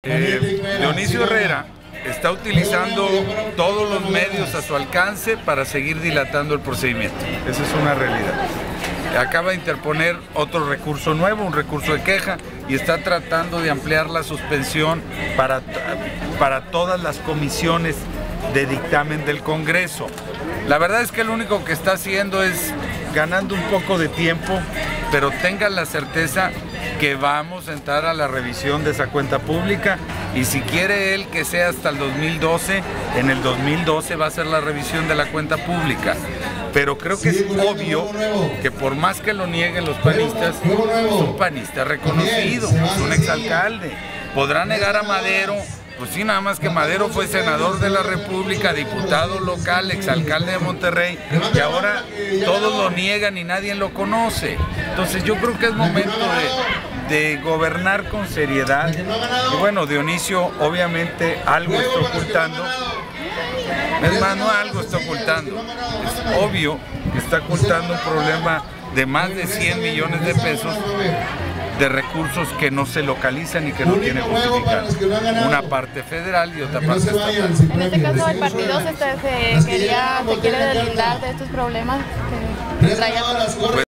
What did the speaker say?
Dionisio Herrera está utilizando todos los medios a su alcance para seguir dilatando el procedimiento. Esa es una realidad. Acaba de interponer otro recurso nuevo, un recurso de queja, y está tratando de ampliar la suspensión para todas las comisiones de dictamen del Congreso. La verdad es que lo único que está haciendo es ganando un poco de tiempo, pero tengan la certeza que vamos a entrar a la revisión de esa cuenta pública, y si quiere él que sea hasta el 2012, en el 2012 va a ser la revisión de la cuenta pública. Pero creo que es obvio que por más que lo nieguen los panistas, es un panista reconocido, es un exalcalde. Podrá negar a Madero, pues sí, nada más que Madero fue senador de la República, diputado local, exalcalde de Monterrey, y ahora todos lo niegan y nadie lo conoce. Entonces yo creo que es momento de gobernar con seriedad. Y bueno, Dionisio obviamente algo está ocultando. Es más, no algo está ocultando. Es obvio que está ocultando un problema de más de 100 millones de pesos de recursos que no se localizan y que no tiene justificado. Una parte federal y otra parte estatal. En este caso, el partido se quiere deslindar de estos problemas que traía.